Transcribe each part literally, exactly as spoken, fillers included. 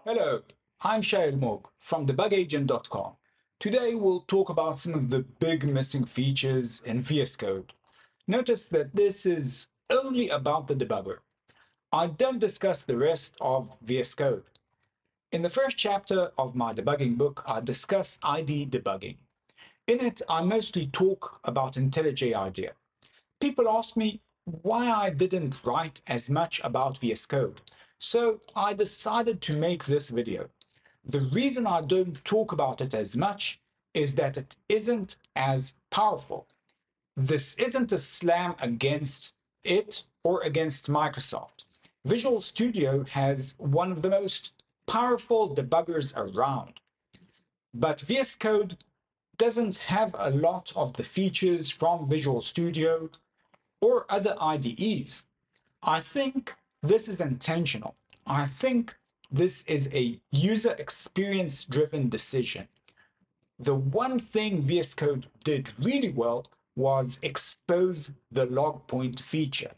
Hello, I'm Shail Moog from debug agent dot com. Today we'll talk about some of the big missing features in V S Code. Notice that this is only about the debugger. I don't discuss the rest of V S Code. In the first chapter of my debugging book, I discuss I D E debugging. In it, I mostly talk about IntelliJ IDEA. People ask me why I didn't write as much about V S Code, so I decided to make this video. The reason I don't talk about it as much is that it isn't as powerful. This isn't a slam against it or against Microsoft. Visual Studio has one of the most powerful debuggers around, but V S Code doesn't have a lot of the features from Visual Studio or other I D Es. I think this is intentional. I think this is a user experience driven decision. The one thing V S Code did really well was expose the log point feature.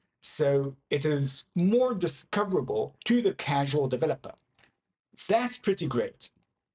So it is more discoverable to the casual developer. That's pretty great.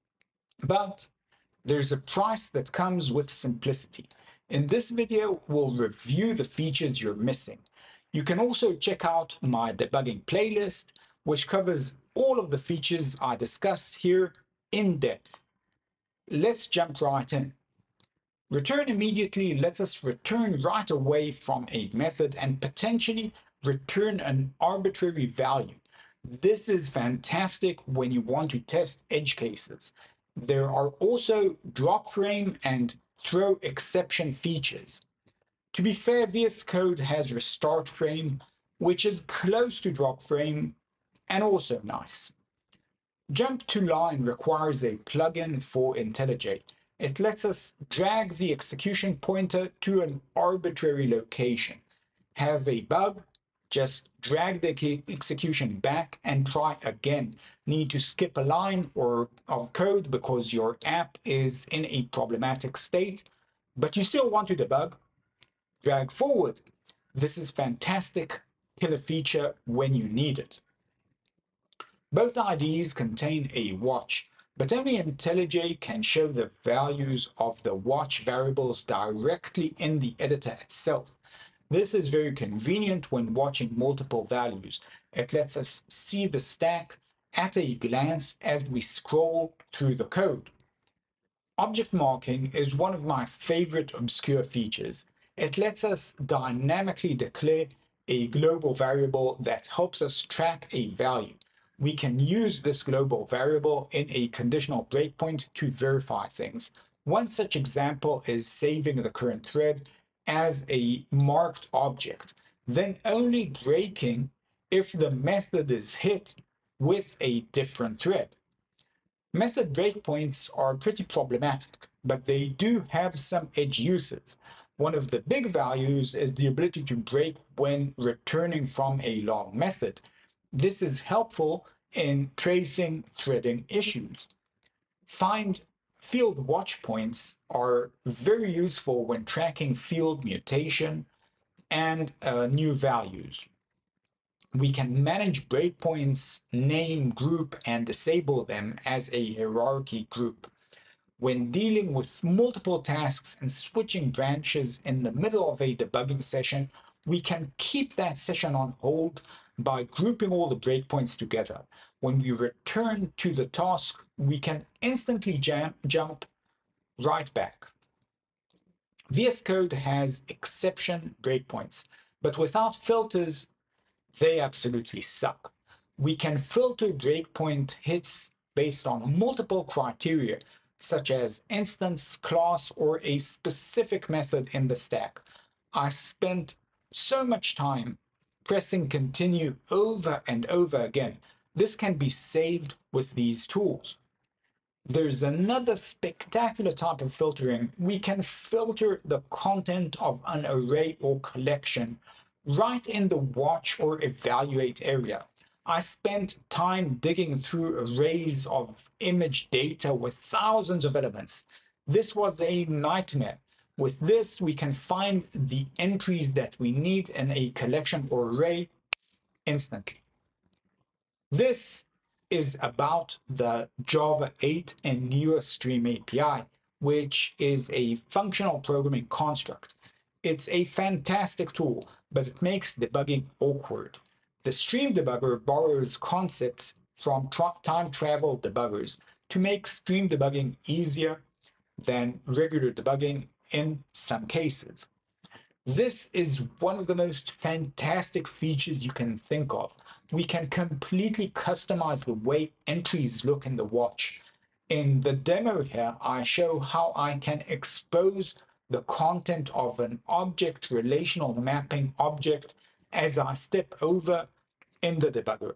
But there's a price that comes with simplicity. In this video, we'll review the features you're missing. You can also check out my debugging playlist, which covers all of the features I discussed here in depth. Let's jump right in. Return immediately lets us return right away from a method and potentially return an arbitrary value. This is fantastic when you want to test edge cases. There are also drop frame and throw exception features. To be fair, V S Code has restart frame, which is close to drop frame and also nice. Jump to line requires a plugin for IntelliJ. It lets us drag the execution pointer to an arbitrary location. Have a bug? Just drag the execution back and try again. Need to skip a line or of code because your app is in a problematic state, but you still want to debug? Drag forward. This is fantastic killer feature when you need it. Both I D Es contain a watch, but only IntelliJ can show the values of the watch variables directly in the editor itself. This is very convenient when watching multiple values. It lets us see the stack at a glance as we scroll through the code. Object marking is one of my favorite obscure features. It lets us dynamically declare a global variable that helps us track a value. We can use this global variable in a conditional breakpoint to verify things. One such example is saving the current thread as a marked object, then only breaking if the method is hit with a different thread. Method breakpoints are pretty problematic, but they do have some edge uses. One of the big values is the ability to break when returning from a long method. This is helpful in tracing threading issues. Find field watch points are very useful when tracking field mutation and uh, new values. We can manage breakpoints, name, group, and disable them as a hierarchy group. When dealing with multiple tasks and switching branches in the middle of a debugging session, we can keep that session on hold by grouping all the breakpoints together. When we return to the task, we can instantly jam, jump right back. V S Code has exception breakpoints, but without filters, they absolutely suck. We can filter breakpoint hits based on multiple criteria, such as instance, class, or a specific method in the stack. I spent so much time pressing continue over and over again. This can be saved with these tools. There's another spectacular type of filtering. We can filter the content of an array or collection right in the watch or evaluate area. I spent time digging through arrays of image data with thousands of elements. This was a nightmare. With this, we can find the entries that we need in a collection or array instantly. This is about the Java eight and newer Stream A P I, which is a functional programming construct. It's a fantastic tool, but it makes debugging awkward. The Stream debugger borrows concepts from tra time travel debuggers to make Stream debugging easier than regular debugging in some cases. This is one of the most fantastic features you can think of. We can completely customize the way entries look in the watch. In the demo here, I show how I can expose the content of an object relational mapping object as I step over in the debugger.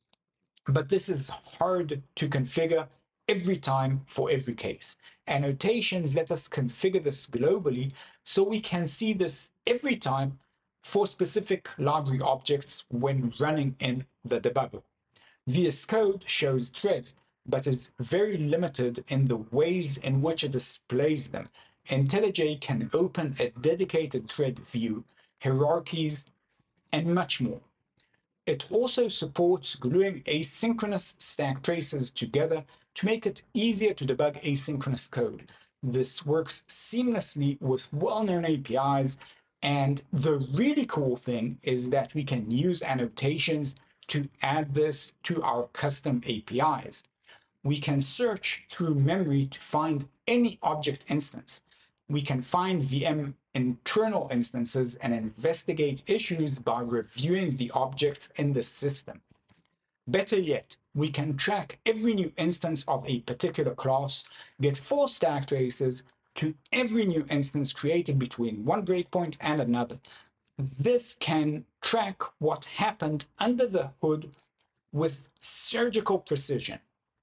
But this is hard to configure every time for every case. Annotations let us configure this globally so we can see this every time for specific library objects when running in the debugger. V S Code shows threads, but is very limited in the ways in which it displays them. IntelliJ can open a dedicated thread view, hierarchies, and much more. It also supports gluing asynchronous stack traces together to make it easier to debug asynchronous code. This works seamlessly with well-known A P Is, and the really cool thing is that we can use annotations to add this to our custom A P Is. We can search through memory to find any object instance. We can find V M internal instances and investigate issues by reviewing the objects in the system. Better yet, we can track every new instance of a particular class, get full stack traces to every new instance created between one breakpoint and another. This can track what happened under the hood with surgical precision.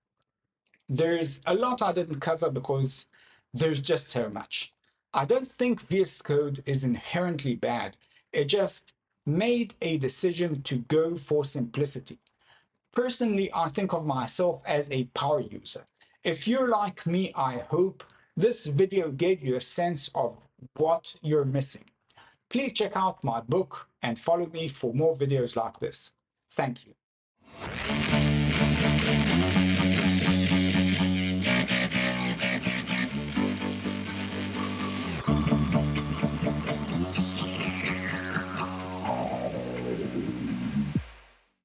There's a lot I didn't cover because there's just so much. I don't think V S Code is inherently bad. It just made a decision to go for simplicity. Personally, I think of myself as a power user. If you're like me, I hope this video gave you a sense of what you're missing. Please check out my book and follow me for more videos like this. Thank you.